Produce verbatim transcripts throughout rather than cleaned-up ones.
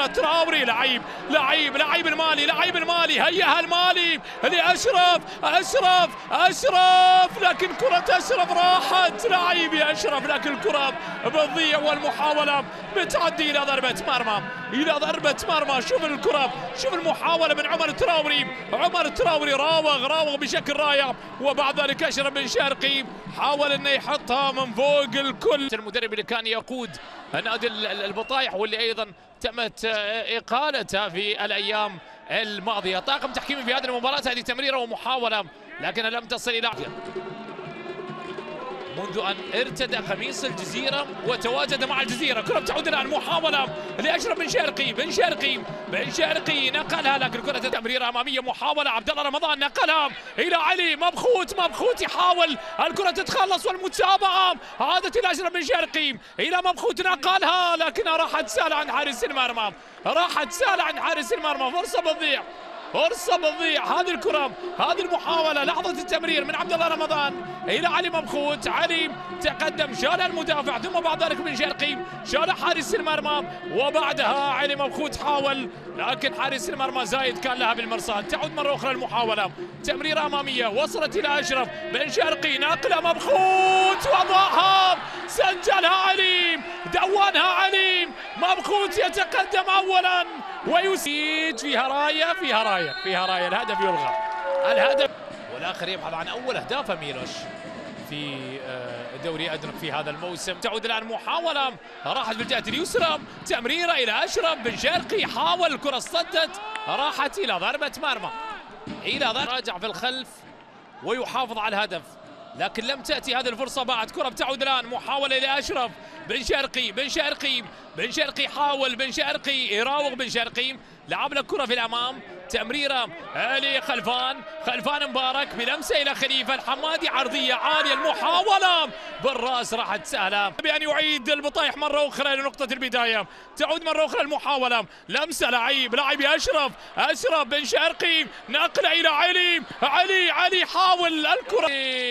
تراوري لعيب لعيب لعيب المالي لعيب المالي هيها المالي لأشرف أشرف أشرف لكن كرة أشرف راحت لعيب يا أشرف لكن الكرة بتضيع والمحاولة بتعدي إلى ضربة مرمى إلى ضربة مرمى. شوف الكرة شوف المحاولة من عمر تراوري عمر تراوري راوغ راوغ بشكل رائع وبعد ذلك أشرف بن شرقي حاول انه يحطها من فوق الكل. المدرب اللي كان يقود نادي البطايح واللي ايضا تمت اقالته في الايام الماضيه. طاقم تحكيمي في هذه المباراه هذه تمريره ومحاوله لكنها لم تصل الى منذ ان ارتدى قميص الجزيره وتواجد مع الجزيره. كره تعود الان محاوله لاشرف بن شرقي بن شرقي بن شرقي نقلها لكن كره تمريره اماميه محاوله عبد الله رمضان نقلها الى علي مبخوت مبخوت يحاول الكره تتخلص والمتابعه عادت الى اشرف بن شرقي الى مبخوت نقلها لكنها راحت سهله عند حارس المرمى راحت سهله عند حارس المرمى. فرصه بتضيع فرصة بتضيع. هذه الكرة هذه المحاولة لحظة التمرير من عبد الله رمضان إلى علي مبخوت. علي تقدم شال المدافع ثم بعد ذلك بن شرقي شال حارس المرمى وبعدها علي مبخوت حاول لكن حارس المرمى زايد كان لها بالمرصاد. تعود مرة أخرى المحاولة تمريرة أمامية وصلت إلى أشرف بن شرقي نقلة مبخوت وضعها سجلها علي دوانها علي مبخوت يتقدم أولا ويسيد فيها راية فيها راية فيها راية الهدف يلغى الهدف والآخر يبحث عن أول أهداف ميلوش في دوري أدرك في هذا الموسم. تعود الآن محاولة راحت بالجهة اليسرى تمريرة إلى أشرف بن شرقي حاول الكرة اصطدت راحت إلى ضربة مرمى إلى ضربة راجع في الخلف ويحافظ على الهدف لكن لم تأتي هذه الفرصة بعد. كرة بتعود الآن محاولة إلى أشرف بن شرقي بن شرقي بن شرقي حاول بن شرقي يراوغ بن شرقي لعب له كرة في الأمام تمريرة لخلفان خلفان مبارك بلمسة إلى خليفة الحمادي عرضية عالية المحاولة بالراس راحت سهلة بأن يعيد البطايح مرة أخرى لنقطة البداية. تعود مرة أخرى المحاولة لمسة لعيب لعيب أشرف أشرف بن شرقي نقلة إلى علي علي علي حاول الكرة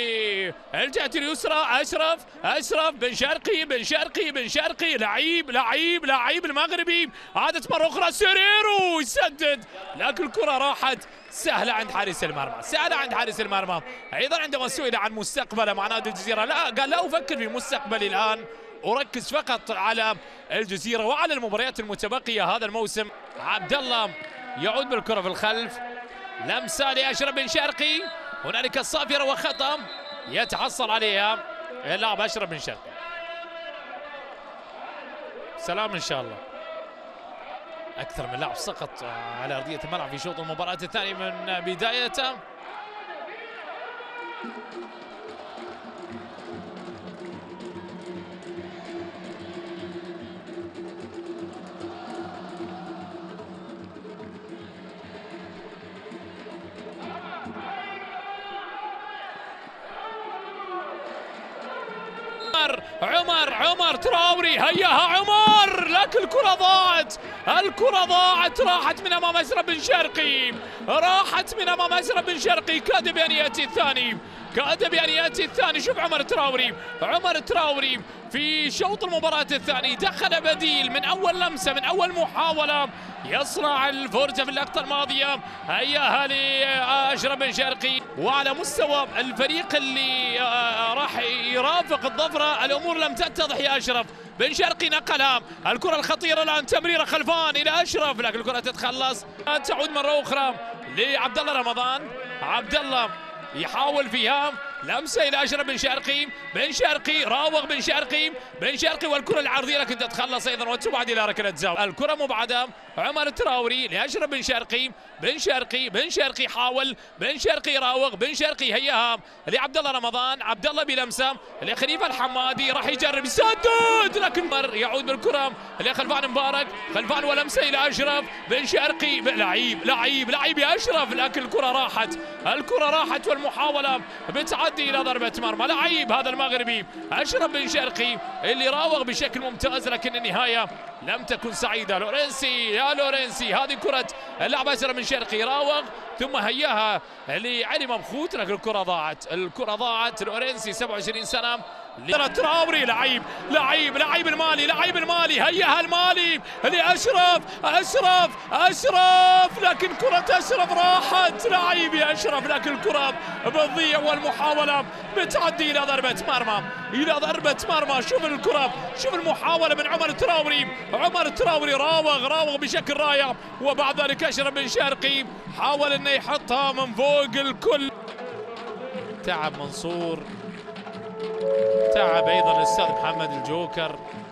الجهة اليسرى أشرف أشرف بن شرقي بن شرقي بن شرقي لعيب لعيب لعيب المغربي عادت مرة أخرى سيريرو يسدد لكن الكرة راحت سهلة عند حارس المرمى سهلة عند حارس المرمى. أيضا عندما سئل عن مستقبله مع نادي الجزيرة لا قال لا أفكر في مستقبلي الآن أركز فقط على الجزيرة وعلى المباريات المتبقية هذا الموسم. عبد الله يعود بالكرة في الخلف لمسة لأشرف بن شرقي هنالك الصافرة وخطأ يتحصل عليها اللاعب أشرف بن شرقي. سلام إن شاء الله. أكثر من لاعب سقط على أرضية الملعب في شوط المباراة الثاني من بدايته. عمر عمر تراوري هياها عمر لكن الكرة ضاعت الكرة ضاعت راحت من امام اشرف بن شرقي راحت من امام اشرف بن شرقي كاد بان ياتي الثاني كاد بان ياتي الثاني. شوف عمر تراوري عمر تراوري في شوط المباراة الثاني دخل بديل من اول لمسة من اول محاولة يصنع الفرجة في اللقطة الماضية هياها لأشرف بن شرقي. وعلى مستوى الفريق اللي راح يرافق الظفرة الأمور لم تتضح يا أشرف بن شرقي نقلها الكرة الخطيرة الآن تمريرة خلفان إلى أشرف لكن الكرة تتخلص تعود مرة أخرى لعبد الله رمضان عبد الله يحاول فيها لمسه الى اشرف بن شرقي بن شرقي راوغ بن شرقي بن شرقي والكره العرضيه لكن تتخلص ايضا وتبعد الى ركله زاويه. الكره مبعده عمر تراوري لاشرف بن شرقي بن شرقي بن شرقي حاول بن شرقي راوغ بن شرقي هياها لعبد الله رمضان عبد الله بلمسه لخليفه الحمادي راح يجرب يسدد لكن مر يعود بالكره لخلفان مبارك خلفان ولمسه الى اشرف بن شرقي لعيب لعيب لعيب يا اشرف لكن الكره راحت الكره راحت والمحاوله بتعدي الى ضربه مرمى. لعيب هذا المغربي اشرف بن شرقي اللي راوغ بشكل ممتاز لكن النهايه لم تكن سعيده. لورينسي يا لورينسي هذه كره اللاعب اشرف بن شرقي راوغ ثم هياها لعلي مبخوت لكن الكره ضاعت الكره ضاعت. لورينسي سبعة وعشرين سنه تراوري لعيب لعيب لعيب المالي لعيب المالي هيها المالي لأشرف أشرف أشرف لكن كرة أشرف راحت لعيب يا أشرف لكن الكرة بتضيع والمحاولة بتعدي إلى ضربة مرمى إلى ضربة مرمى. شوف الكرة شوف المحاولة من عمر التراوري. عمر التراوري راوغ راوغ بشكل رائع وبعد ذلك أشرف بن شرقي حاول أنه يحطها من فوق الكل. تعب منصور تعب ايضا الاستاذ محمد الجوكر.